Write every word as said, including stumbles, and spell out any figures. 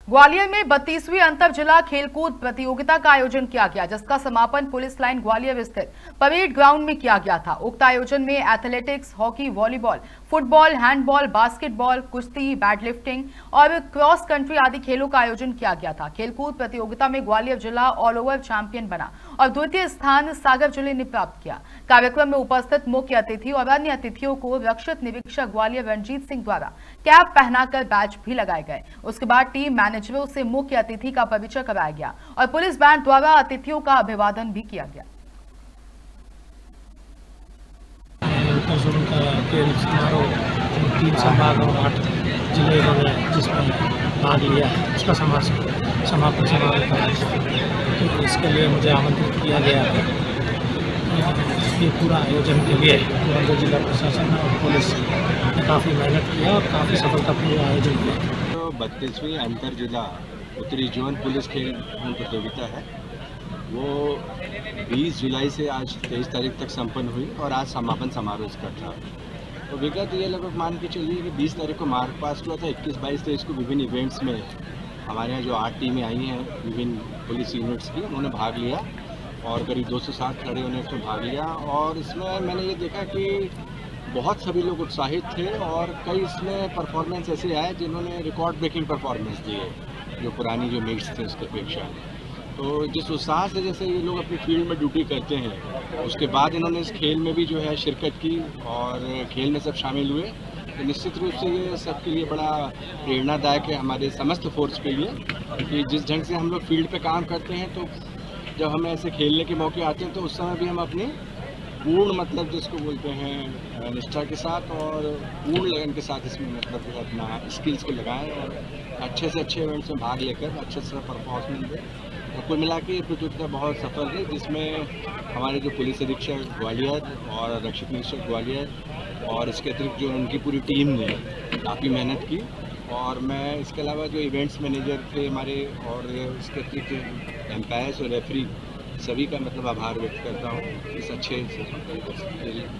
ग्वालियर में बत्तीसवीं अंतर जिला खेलकूद प्रतियोगिता का आयोजन किया गया, जिसका समापन पुलिस लाइन ग्वालियर स्थित परेड ग्राउंड में किया गया था। उक्त आयोजन में athletics, hockey, volleyball, football, handball, basketball, कुश्ती, बैडलिफ्टिंग और क्रॉस कंट्री आदि खेलों का आयोजन किया गया था। खेलकूद प्रतियोगिता में ग्वालियर जिला ऑल ओवर चैंपियन बना और द्वितीय स्थान सागर जिले ने प्राप्त किया। कार्यक्रम में उपस्थित मुख्य अतिथि और अन्य अतिथियों को रक्षित निरीक्षक ग्वालियर रणजीत सिंह द्वारा कैप पहनाकर बैच भी लगाए गए। उसके बाद टीम मैनेजरों से मुख्य अतिथि का परिचय कराया गया और पुलिस बैंड द्वारा अतिथियों का अभिवादन भी किया गया। उत्तर जोन का खेल समारोह तीन संभाग और आठ जिले में जिसमें भाग लिया उसका समापन समापन समारोह था। तो इसके लिए मुझे आमंत्रित किया गया था। ये पूरा आयोजन के लिए ग्वालियर जिला प्रशासन और पुलिस ने काफ़ी मेहनत किया और काफ़ी सफलतापूर्ण आयोजन किया। तो बत्तीसवीं अंतर जिला उत्तरी जोन पुलिस खेल प्रतियोगिता है, वो बीस जुलाई से आज तेईस तारीख तक संपन्न हुई और आज समापन समारोह इसका था। तो विगत ये लगभग मान के चलिए कि बीस तारीख को मार्च पास्ट हुआ था। इक्कीस बाईस तेईस को विभिन्न इवेंट्स में हमारे यहाँ जो आठ टीमें आई हैं विभिन्न पुलिस यूनिट्स की, उन्होंने भाग लिया और करीब दो सौ साठ खड़े होने उसमें भाग लिया। और इसमें मैंने ये देखा कि बहुत सभी लोग उत्साहित थे और कई इसमें परफॉर्मेंस ऐसे आए जिन्होंने रिकॉर्ड ब्रेकिंग परफॉर्मेंस दिए जो पुरानी जो मीट्स थे उसके अपेक्षा। तो जिस उत्साह से जैसे ये लोग अपनी फील्ड में ड्यूटी करते हैं, उसके बाद इन्होंने इस खेल में भी जो है शिरकत की और खेल में सब शामिल हुए, तो निश्चित रूप से ये सबके लिए बड़ा प्रेरणादायक है हमारे समस्त फोर्स के लिए। क्योंकि जिस ढंग से हम लोग फील्ड पे काम करते हैं, तो जब हमें ऐसे खेलने के मौके आते हैं तो उस समय भी हम अपनी पूर्ण मतलब जिसको बोलते हैं निष्ठा के साथ और पूर्ण लगन के साथ इसमें मतलब अपना स्किल्स को लगाएं और अच्छे से अच्छे इवेंट्स में भाग लेकर अच्छे से परफॉर्मेंस दें। तो कुल मिला के ये प्रतियोगिता बहुत सफल रही, जिसमें हमारे जो पुलिस अधीक्षक ग्वालियर और रक्षक निरीक्षक ग्वालियर और इसके अतिरिक्त जो उनकी पूरी टीम ने काफ़ी मेहनत की। और मैं इसके अलावा जो इवेंट्स मैनेजर थे हमारे और इसके अतिरिक्त एम्पायर्स और रेफरी सभी का मतलब आभार व्यक्त करता हूँ इस अच्छे से